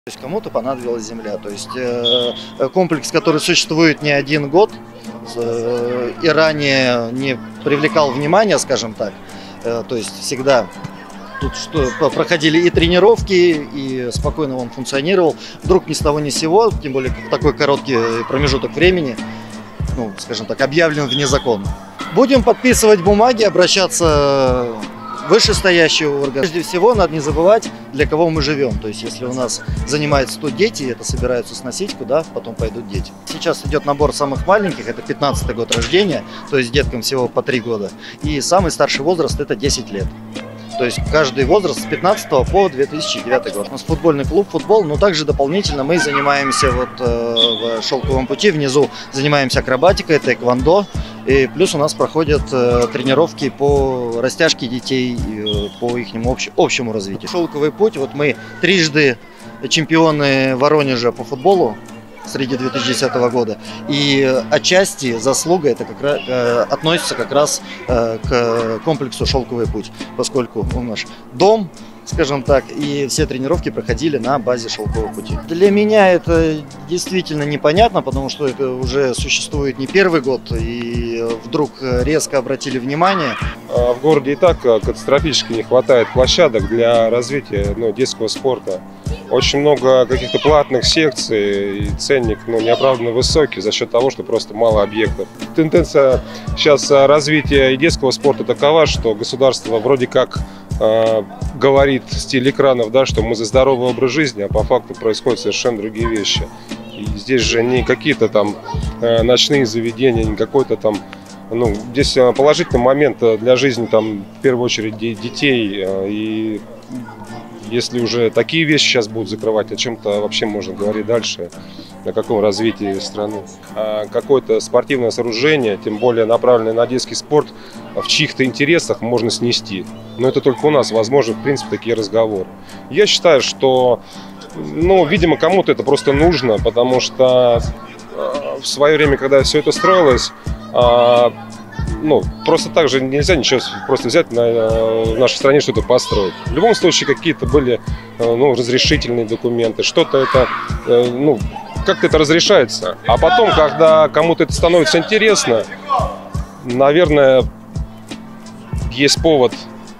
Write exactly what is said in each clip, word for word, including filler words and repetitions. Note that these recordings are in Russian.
То есть кому-то понадобилась земля. То есть э, комплекс, который существует не один год э, и ранее не привлекал внимания, скажем так. Э, то есть всегда тут что, проходили и тренировки, и спокойно он функционировал. Вдруг ни с того ни с сего, тем более в такой короткий промежуток времени, ну, скажем так, объявлен вне закона. Будем подписывать бумаги, обращаться вышестоящие органы. Прежде всего, надо не забывать, для кого мы живем. То есть, если у нас занимается сто дети, это собираются сносить, куда потом пойдут дети. Сейчас идет набор самых маленьких, это пятнадцатый год рождения, то есть деткам всего по три года. И самый старший возраст это десять лет. То есть каждый возраст с пятнадцатого по две тысячи девятый год. У нас футбольный клуб «Футбол», но также дополнительно мы занимаемся вот э, в «Шелковом пути», внизу занимаемся акробатикой, тэквондо. И плюс у нас проходят э, тренировки по растяжке детей, э, по их общ, общему развитию. «Шелковый путь», вот мы трижды чемпионы Воронежа по футболу среди две тысячи десятого года. И отчасти заслуга это как раз, э, относится как раз э, к комплексу «Шелковый путь», поскольку он наш дом, скажем так, и все тренировки проходили на базе «Шелкового пути». Для меня это действительно непонятно, потому что это уже существует не первый год, и вдруг резко обратили внимание. В городе и так катастрофически не хватает площадок для развития ну, детского спорта. Очень много каких-то платных секций, и ценник ну, неоправданно высокий за счет того, что просто мало объектов. Тенденция сейчас развития и детского спорта такова, что государство вроде как э, говорит с телеэкранов, да, что мы за здоровый образ жизни, а по факту происходят совершенно другие вещи. И здесь же не какие-то там э, ночные заведения, не какой-то там... Ну, здесь положительный момент для жизни, там, в первую очередь, детей. И если уже такие вещи сейчас будут закрывать, о чем-то вообще можно говорить дальше, о каком развитии страны. А какое-то спортивное сооружение, тем более направленное на детский спорт, в чьих-то интересах можно снести. Но это только у нас возможны, в принципе, такие разговоры. Я считаю, что, ну, видимо, кому-то это просто нужно, потому что в свое время, когда все это строилось, А, ну, просто так же нельзя ничего просто взять на, в нашей стране что-то построить. В любом случае какие-то были ну, разрешительные документы, что-то это, ну, как-то это разрешается. А потом, когда кому-то это становится интересно, наверное, есть повод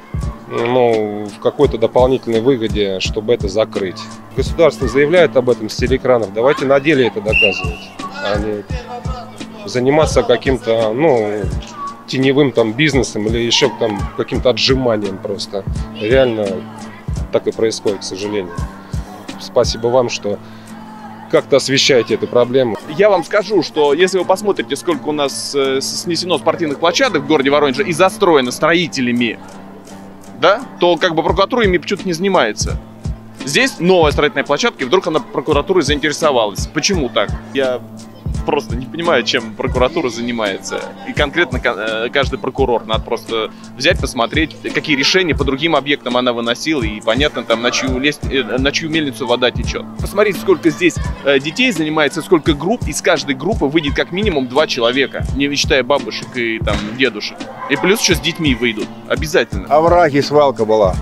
ну, в какой-то дополнительной выгоде, чтобы это закрыть. Государство заявляет об этом с телеэкранов, давайте на деле это доказывать, а не заниматься каким-то, ну, теневым там бизнесом или еще там каким-то отжиманием просто. Реально так и происходит, к сожалению. Спасибо вам, что как-то освещаете эту проблему. Я вам скажу, что если вы посмотрите, сколько у нас снесено спортивных площадок в городе Воронеже и застроено строителями, да, то как бы прокуратура ими почему-то не занимается. Здесь новая строительная площадка, и вдруг она прокуратурой заинтересовалась. Почему так? Я просто не понимаю, чем прокуратура занимается. И конкретно каждый прокурор. Надо просто взять, посмотреть, какие решения по другим объектам она выносила. И понятно, там, на чью, лест... на чью мельницу вода течет. Посмотрите, сколько здесь детей занимается, сколько групп. Из каждой группы выйдет как минимум два человека. Не считая бабушек и там, дедушек. И плюс еще с детьми выйдут. Обязательно. Овраги, свалка была.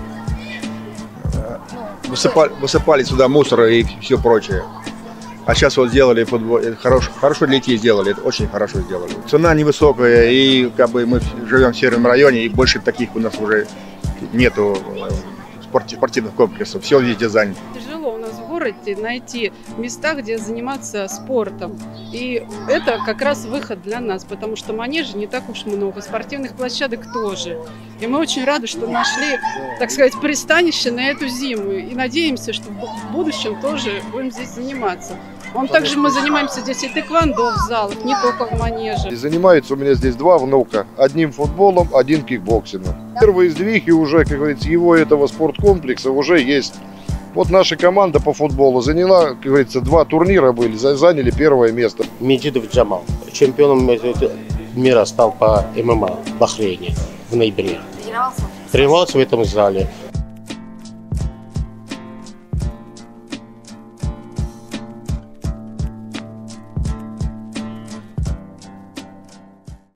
Высыпали, высыпали сюда мусор и все прочее. А сейчас вот сделали футбол, хорошо, хорошо для детей сделали, это очень хорошо сделали. Цена невысокая, и как бы мы живем в северном районе, и больше таких у нас уже нету спортивных комплексов, все везде занято. Тяжело у нас в городе найти места, где заниматься спортом. И это как раз выход для нас, потому что манежей не так уж много, спортивных площадок тоже. И мы очень рады, что нашли, так сказать, пристанище на эту зиму. И надеемся, что в будущем тоже будем здесь заниматься. Он также мы занимаемся здесь и тэквондо в залах, не только в манеже. Занимаются у меня здесь два внука. Одним футболом, один кикбоксингом. Первые сдвиги уже, как говорится, его этого спорткомплекса уже есть. Вот наша команда по футболу заняла, как говорится, два турнира были, заняли первое место. Меджидов Джамал, чемпионом мира стал по ММА в Бахрейне в ноябре. Тренировался? Тренировался в этом зале.